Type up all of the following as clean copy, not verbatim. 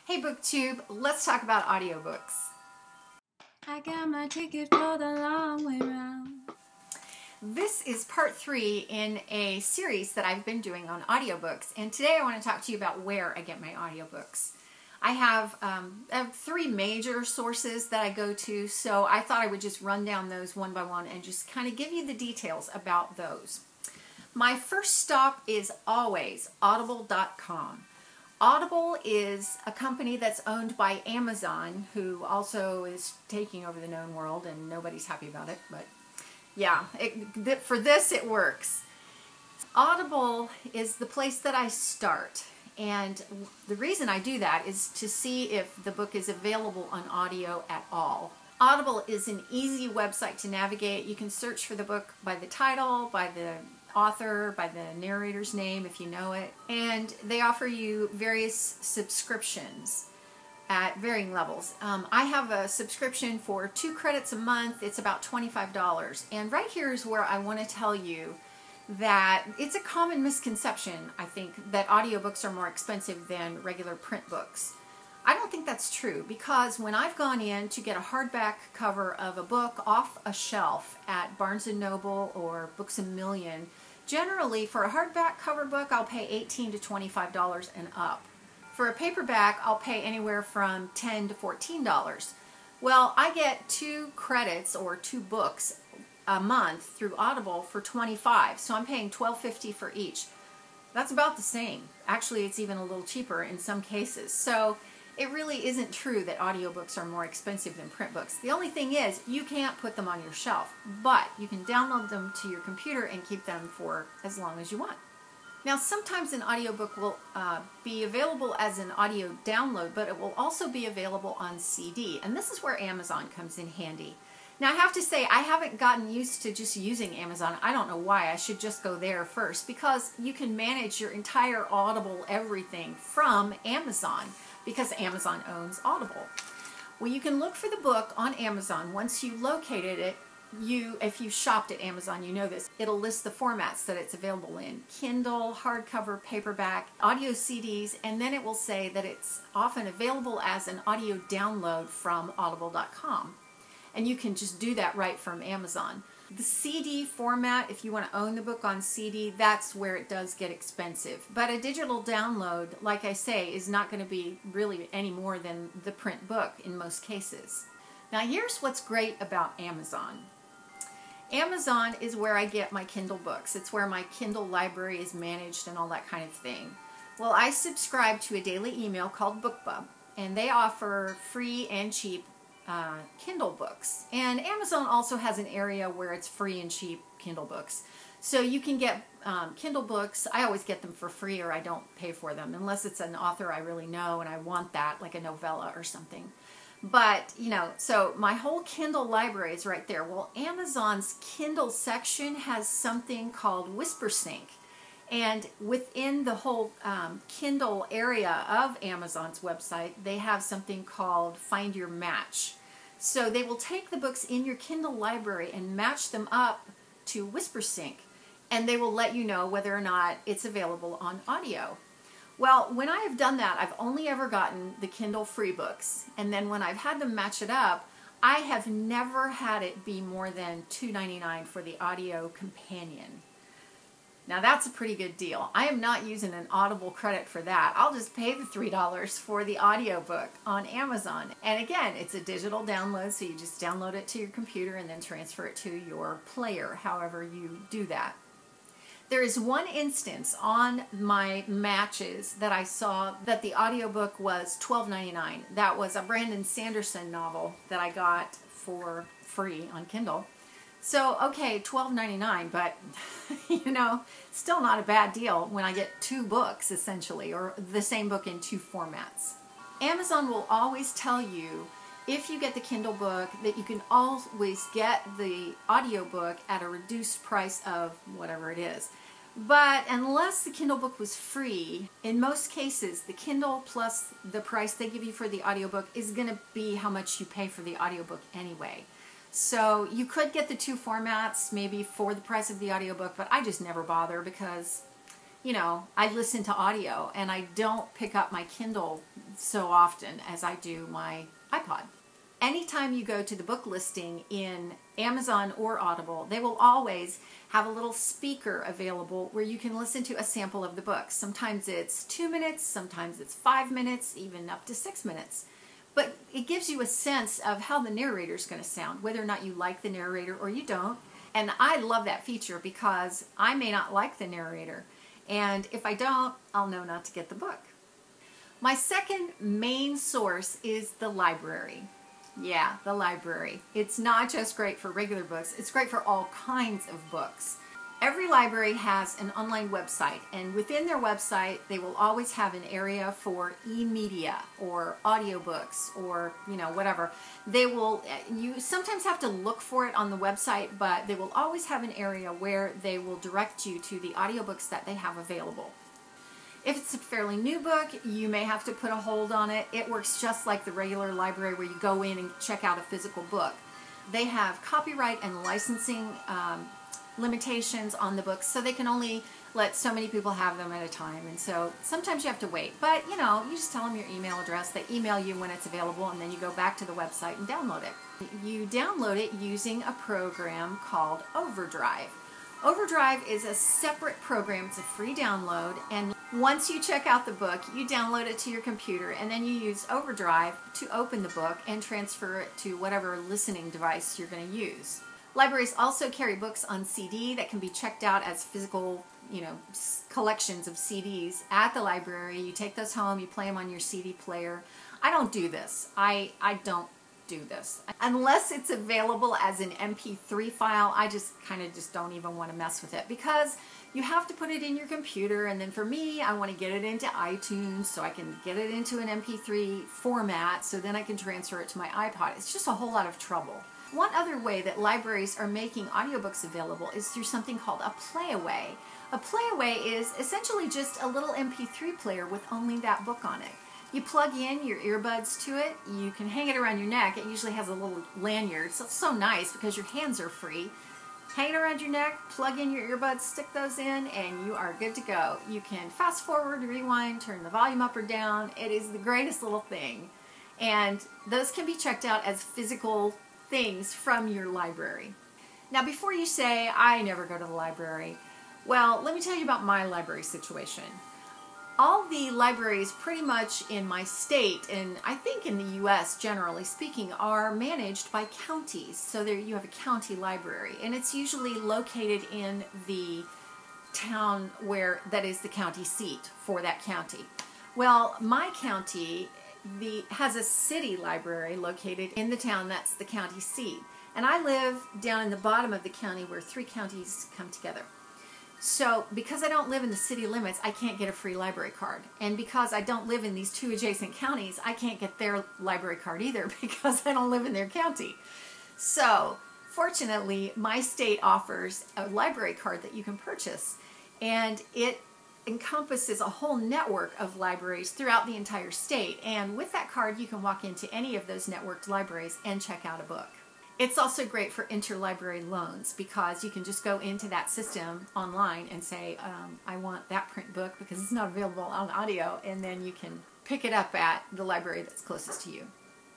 Hey BookTube, let's talk about audiobooks. I got my ticket for the long way round. This is part 3 in a series that I've been doing on audiobooks, and today I want to talk to you about where I get my audiobooks. I have 3 major sources that I go to, so I thought I would just run down those one by one and just kind of give you the details about those. My first stop is always audible.com. Audible is a company that's owned by Amazon, who also is taking over the known world, and nobody's happy about it, but yeah, for this it works. Audible is the place that I start, and the reason I do that is to see if the book is available on audio at all. Audible is an easy website to navigate. You can search for the book by the title, by the author, by the narrator's name if you know it, and they offer you various subscriptions at varying levels. I have a subscription for 2 credits a month. It's about $25, and right here is where I want to tell you that it's a common misconception, I think, that audiobooks are more expensive than regular print books. I don't think that's true, because when I've gone in to get a hardback cover of a book off a shelf at Barnes & Noble or Books A Million, generally for a hardback cover book I'll pay $18 to $25 and up. For a paperback I'll pay anywhere from $10 to $14. Well, I get 2 credits or 2 books a month through Audible for $25, so I'm paying $12.50 for each. That's about the same. Actually, it's even a little cheaper in some cases. So it really isn't true that audiobooks are more expensive than print books. The only thing is, you can't put them on your shelf, but you can download them to your computer and keep them for as long as you want. Now, sometimes an audiobook will be available as an audio download, but it will also be available on CD, and this is where Amazon comes in handy. Now, I have to say, I haven't gotten used to just using Amazon. I don't know why. I should just go there first, because you can manage your entire Audible everything from Amazon, because Amazon owns Audible. Well, you can look for the book on Amazon. Once you located it, if you shopped at Amazon, you know this, it'll list the formats that it's available in: Kindle, hardcover, paperback, audio CDs, and then it will say that it's often available as an audio download from audible.com. And you can just do that right from Amazon. The CD format, if you want to own the book on CD, that's where it does get expensive. But a digital download, like I say, is not going to be really any more than the print book in most cases. Now, here's what's great about Amazon. Amazon is where I get my Kindle books. It's where my Kindle library is managed and all that kind of thing. Well, I subscribe to a daily email called BookBub, and they offer free and cheap Kindle books. And Amazon also has an area where it's free and cheap Kindle books. So you can get Kindle books. I always get them for free, or I don't pay for them, unless it's an author I really know and I want that, like a novella or something. But, you know, so my whole Kindle library is right there. Well, Amazon's Kindle section has something called WhisperSync. And within the whole Kindle area of Amazon's website, they have something called Find Your Match. So they will take the books in your Kindle library and match them up to WhisperSync, and they will let you know whether or not it's available on audio. Well, when I have done that, I've only ever gotten the Kindle free books, and then when I've had them match it up, I have never had it be more than $2.99 for the audio companion. Now, that's a pretty good deal. I am not using an Audible credit for that. I'll just pay the $3 for the audiobook on Amazon. And again, it's a digital download, so you just download it to your computer and then transfer it to your player, however you do that. There is one instance on my matches that I saw that the audiobook was $12.99. That was a Brandon Sanderson novel that I got for free on Kindle. So, okay, $12.99, but, you know, still not a bad deal when I get 2 books, essentially, or the same book in 2 formats. Amazon will always tell you, if you get the Kindle book, that you can always get the audiobook at a reduced price of whatever it is. But unless the Kindle book was free, in most cases, the Kindle plus the price they give you for the audiobook is going to be how much you pay for the audiobook anyway. So you could get the 2 formats maybe for the price of the audiobook, but I just never bother, because I listen to audio and I don't pick up my Kindle so often as I do my iPod. Anytime you go to the book listing in Amazon or Audible, they will always have a little speaker available where you can listen to a sample of the book. Sometimes it's 2 minutes, sometimes it's 5 minutes, even up to 6 minutes. But it gives you a sense of how the narrator is going to sound, whether or not you like the narrator or you don't. And I love that feature because I may not like the narrator. And if I don't, I'll know not to get the book. My second main source is the library. Yeah, the library. It's not just great for regular books, it's great for all kinds of books. Every library has an online website, and within their website they will always have an area for e-media or audiobooks or whatever. You sometimes have to look for it on the website, but they will always have an area where they will direct you to the audiobooks that they have available. If it's a fairly new book, you may have to put a hold on it. It works just like the regular library where you go in and check out a physical book. They have copyright and licensing limitations on the books, so they can only let so many people have them at a time, and so sometimes you have to wait. But you just tell them your email address, they email you when it's available, and then you go back to the website and download it. You download it using a program called Overdrive. Overdrive is a separate program. It's a free download, and once you check out the book, you download it to your computer, and then you use Overdrive to open the book and transfer it to whatever listening device you're going to use. Libraries also carry books on CD that can be checked out as physical, collections of CDs at the library. You take those home, you play them on your CD player. I don't do this. I don't do this. Unless it's available as an MP3 file, I just don't even want to mess with it, because you have to put it in your computer, and then for me, I want to get it into iTunes so I can get it into an MP3 format so then I can transfer it to my iPod. It's just a whole lot of trouble. One other way that libraries are making audiobooks available is through something called a playaway. A playaway is essentially just a little MP3 player with only that book on it. You plug in your earbuds to it, you can hang it around your neck. It usually has a little lanyard, so it's so nice because your hands are free. Hang it around your neck, plug in your earbuds, stick those in, and you are good to go. You can fast forward, rewind, turn the volume up or down. It is the greatest little thing. And those can be checked out as physical things from your library. Now, before you say, I never go to the library, well, let me tell you about my library situation. All the libraries pretty much in my state, and I think in the U.S. generally speaking, are managed by counties. So there you have a county library, and it's usually located in the town that is the county seat for that county. Well, my county has a city library located in the town that's the county seat. And I live down in the bottom of the county where 3 counties come together. So because I don't live in the city limits, I can't get a free library card. And because I don't live in these 2 adjacent counties, I can't get their library card either because I don't live in their county. So fortunately, my state offers a library card that you can purchase. And it encompasses a whole network of libraries throughout the entire state. And with that card, you can walk into any of those networked libraries and check out a book. It's also great for interlibrary loans because you can just go into that system online and say, I want that print book because it's not available on audio, and then you can pick it up at the library that's closest to you.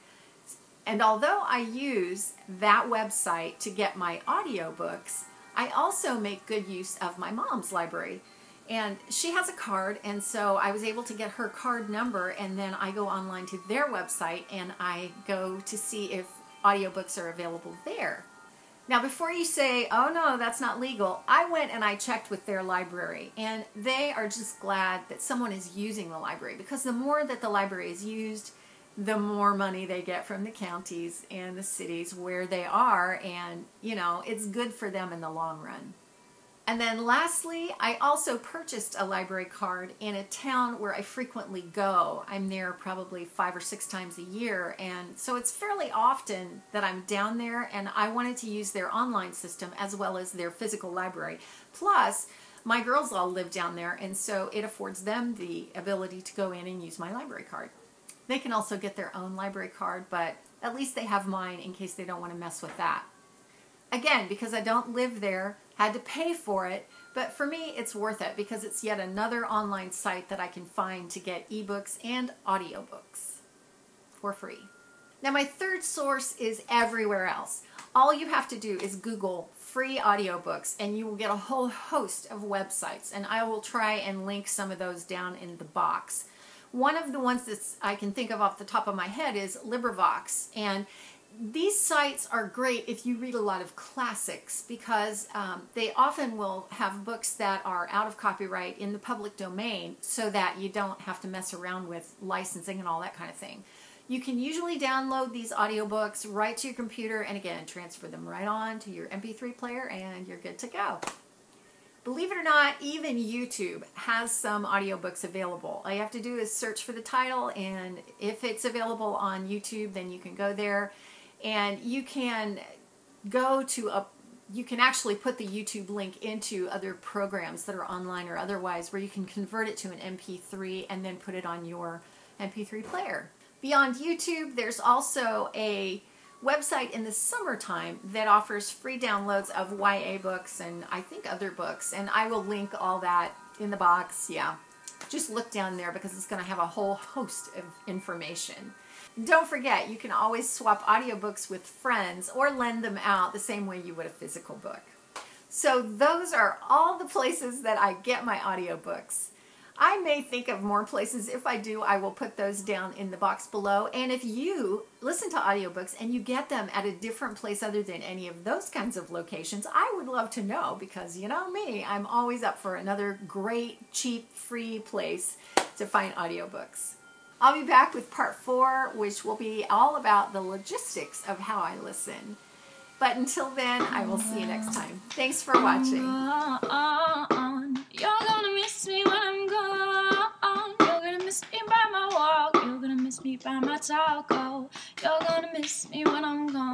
And although I use that website to get my audiobooks, I also make good use of my mom's library. And she has a card, and so I was able to get her card number, and then I go online to their website and I go to see if audiobooks are available there. Now, before you say, oh no, that's not legal, I went and I checked with their library, and they are just glad that someone is using the library, because the more that the library is used, the more money they get from the counties and the cities where they are, and it's good for them in the long run. And then lastly, I also purchased a library card in a town where I frequently go. I'm there probably 5 or 6 times a year, and so it's fairly often that I'm down there, and I wanted to use their online system as well as their physical library. Plus, my girls all live down there, and so it affords them the ability to go in and use my library card. They can also get their own library card, but at least they have mine in case they don't want to mess with that. Again, because I don't live there, had to pay for it, but for me it's worth it because it's yet another online site that I can find to get ebooks and audiobooks for free. Now my third source is everywhere else. All you have to do is Google free audiobooks and you will get a whole host of websites, and I will try and link some of those down in the box. One of the ones that I can think of off the top of my head is LibriVox, and these sites are great if you read a lot of classics because they often will have books that are out of copyright in the public domain so that you don't have to mess around with licensing and all that kind of thing. You can usually download these audiobooks right to your computer and again transfer them right on to your MP3 player and you're good to go. Believe it or not, even YouTube has some audiobooks available. All you have to do is search for the title, and if it's available on YouTube, then you can go there and you can go to you can actually put the YouTube link into other programs that are online or otherwise where you can convert it to an MP3 and then put it on your MP3 player. Beyond YouTube, there's also a website in the summertime that offers free downloads of YA books and I think other books, and I will link all that in the box. Yeah, just look down there because it's going to have a whole host of information. Don't forget, you can always swap audiobooks with friends or lend them out the same way you would a physical book. So those are all the places that I get my audiobooks. I may think of more places. If I do, I will put those down in the box below. And if you listen to audiobooks and you get them at a different place other than any of those kinds of locations, I would love to know because you know me, I'm always up for another great, cheap, free place to find audiobooks. I'll be back with part 4, which will be all about the logistics of how I listen. But until then, I will see you next time. Thanks for watching. You're gonna miss me when I'm gone. You're gonna miss me by my walk. You're gonna miss me by my talk. Oh, you're gonna miss me when I'm gone.